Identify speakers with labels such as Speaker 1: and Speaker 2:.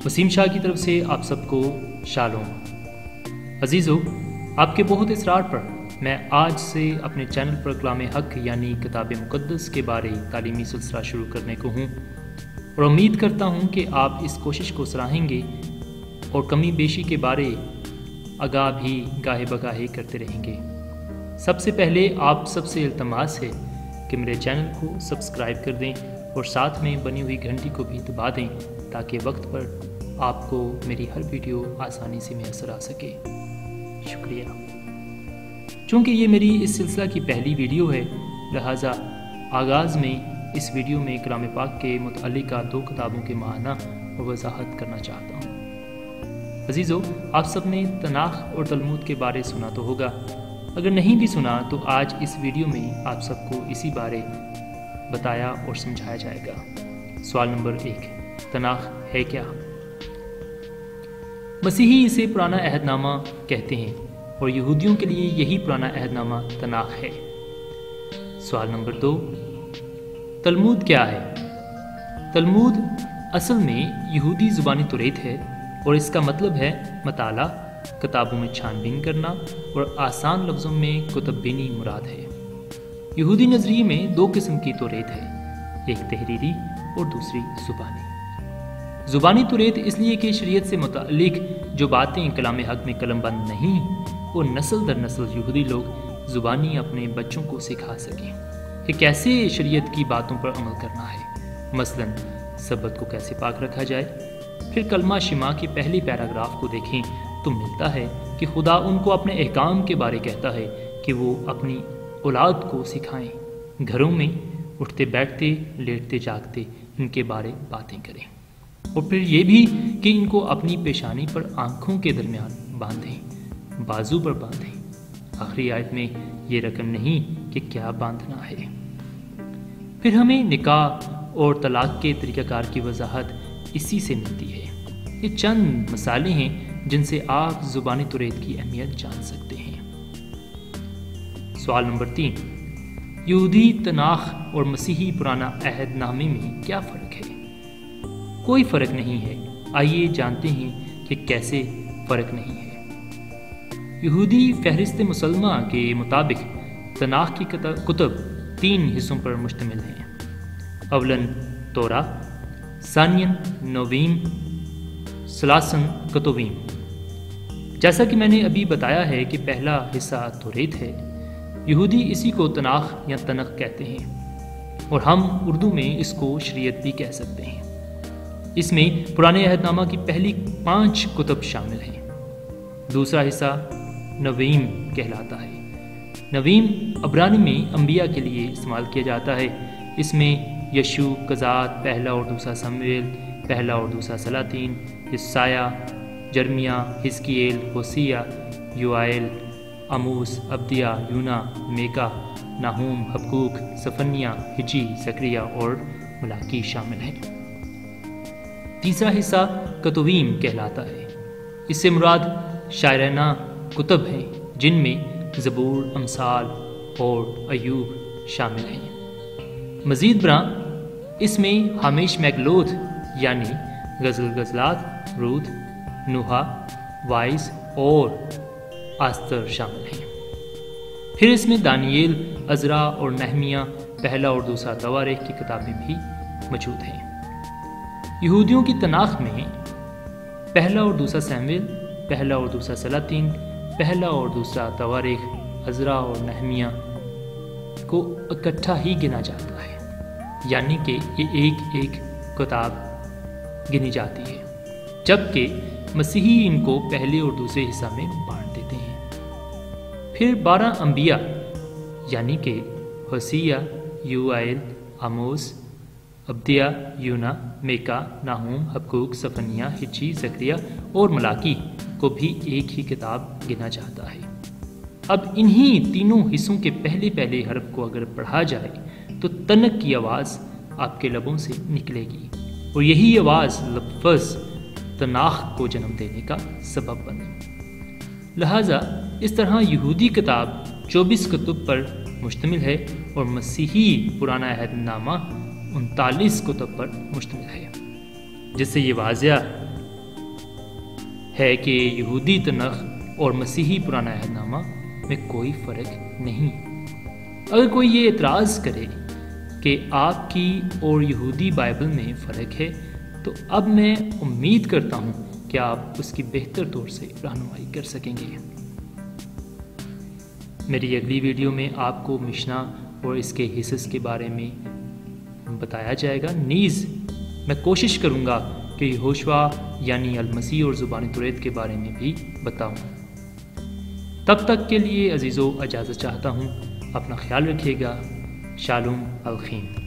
Speaker 1: وسیم شاہ کی طرف سے آپ سب کو شالوم۔ عزیزو، آپ کے بہت اصرار پر میں آج سے اپنے چینل پر کلام حق یعنی کتاب مقدس کے بارے تعلیمی سلسلہ شروع کرنے کو ہوں، اور امید کرتا ہوں کہ آپ اس کوشش کو سراہیں گے اور کمی بیشی کے بارے آگاہ بھی گاہے بگاہے کرتے رہیں گے۔ سب سے پہلے آپ سب سے التماس ہے کہ میرے چینل کو سبسکرائب کر دیں اور ساتھ میں بنی ہوئی گھنٹی کو بھی دبا دیں تاکہ وقت پر آپ کو میری ہر ویڈیو آسانی سے میسر آ سکے۔ شکریہ۔ چونکہ یہ میری اس سلسلہ کی پہلی ویڈیو ہے، لہٰذا آغاز میں اس ویڈیو میں کلام پاک کے متعلقہ 2 کتابوں کے معنی اور وضاحت کرنا چاہتا ہوں۔ عزیزو، آپ سب نے تناخ اور تلمود کے بارے سنا تو ہوگا، اگر نہیں بھی سنا تو آج اس ویڈیو میں آپ سب کو اسی بارے بتایا اور سمجھایا جائے گا۔ سوال نمبر 1، تناخ ہے کیا؟ مسیحی اسے پرانا عہد نامہ کہتے ہیں اور یہودیوں کے لیے یہی پرانا عہد نامہ تناخ ہے۔ سوال نمبر 2، تلمود کیا ہے؟ تلمود اصل میں یہودی زبانی توریت ہے اور اس کا مطلب ہے مطالعہ، کتابوں میں چھان بین کرنا، اور آسان لفظوں میں کتب بینی مراد ہے۔ یہودی نظریے میں 2 قسم کی توریت ہے، ایک تحریری اور دوسری زبانی۔ زبانی توریت اس لیے کہ شریعت سے متعلق جو باتیں کلام حق میں قلم بند نہیں، وہ نسل در نسل یہودی لوگ زبانی اپنے بچوں کو سکھا سکیں کہ کیسے شریعت کی باتوں پر عمل کرنا ہے، مثلا سبت کو کیسے پاک رکھا جائے۔ پھر کلمہ شمع کے پہلے پیراگراف کو دیکھیں تو ملتا ہے کہ خدا ان کو اپنے احکام کے بارے کہتا ہے کہ وہ اپنی اولاد کو سکھائیں، گھروں میں اٹھتے بیٹھتے لیٹتے جاگتے ان کے بارے باتیں کریں، اور پھر یہ بھی کہ ان کو اپنی پیشانی پر آنکھوں کے درمیان باندھیں، بازو پر باندھیں۔ آخری آیت میں یہ رقم نہیں کہ کیا باندھنا ہے۔ پھر ہمیں نکاح اور طلاق کے طریقہ کار کی وضاحت اسی سے ملتی ہے۔ یہ چند مثالیں ہیں جن سے آپ زبانی توریت کی اہمیت جان سکتے ہیں۔ سوال نمبر 3، یہودی تناخ اور مسیحی پرانا عہد نامے میں کیا فرق ہے؟ کوئی فرق نہیں ہے۔ آئیے جانتے ہیں کہ کیسے فرق نہیں ہے۔ یہودی فہرست مسلمہ کے مطابق تناخ کی کتب 3 حصوں پر مشتمل ہیں۔ اولاً تورا، ثانیاً نویم، ثالثاً کتویم۔ جیسا کہ میں نے ابھی بتایا ہے کہ پہلا حصہ توریت ہے، یہودی اسی کو تناخ یا تنخ کہتے ہیں، اور ہم اردو میں اس کو شریعت بھی کہہ سکتے ہیں۔ اس میں پرانے عہد نامہ کی پہلی 5 کتب شامل ہیں۔ دوسرا حصہ نویم کہلاتا ہے۔ نویم عبرانی میں انبیاء کے لیے استعمال کیا جاتا ہے۔ اس میں یشوع، قضات، پہلا اور دوسرا سمویل، پہلا اور دوسرا سلاطین، یسایہ، جرمیہ، حزقییل، ہوسیہ، یوائیل، آموس، عبدیہ، یونا، میکا، ناہوم، حبقوق، صفنیہ، حجی، زکریا اور ملاکی شامل ہیں۔ تیسرا حصہ کتویم کہلاتا ہے۔ اس سے مراد شاعرانہ کتب ہیں جن میں زبور، امثال اور ایوب شامل ہیں۔ مزید برآں اس میں ہامیش میگلوت یعنی غزلات، رود، نوحہ، وائز اور آستر شامل ہیں۔ پھر اس میں دانییل، عزرا اور نہمیہ، پہلا اور دوسرا تواریخ کی کتابیں بھی موجود ہیں۔ یہودیوں کی تناخ میں پہلا اور دوسرا سمویل، پہلا اور دوسرا سلاطین، پہلا اور دوسرا تواریخ، عزرا اور نہمیہ کو اکٹھا ہی گنا جاتا ہے، یعنی کہ یہ ایک کتاب گنی جاتی ہے، جبکہ مسیحی ان کو پہلے اور دوسرے حصہ میں بانٹ دیتے ہیں۔ پھر 12 انبیاء یعنی کہ ہوسیہ، یوائیل، آموس، عبدیہ، یونا، میکا، ناہوم، حبقوق، صفنیہ، حجی، زکریا اور ملاکی کو بھی ایک ہی کتاب گنا جاتا ہے۔ اب انہی تینوں حصوں کے پہلے حرف کو اگر پڑھا جائے تو تنک کی آواز آپ کے لبوں سے نکلے گی، اور یہی آواز لفظ تناخ کو جنم دینے کا سبب بنے۔ لہٰذا اس طرح یہودی کتاب 24 کتب پر مشتمل ہے اور مسیحی پرانا عہد نامہ 39 کتب پر مشتمل ہے، جس سے یہ واضح ہے کہ یہودی تنخ اور مسیحی پرانا عہد نامہ میں کوئی فرق نہیں۔ اگر کوئی یہ اعتراض کرے کہ آپ کی اور یہودی بائبل میں فرق ہے تو اب میں امید کرتا ہوں کہ آپ اس کی بہتر طور سے رہنمائی کر سکیں گے۔ میری اگلی ویڈیو میں آپ کو مشنا اور اس کے حصص کے بارے میں بتایا جائے گا۔ نیز میں کوشش کروں گا کہ یہوشوا یعنی المسیح اور زبان توریت کے بارے میں بھی بتاؤں۔ تب تک کے لیے عزیزو اجازت چاہتا ہوں، اپنا خیال رکھیے گا۔ شالوم الخیم۔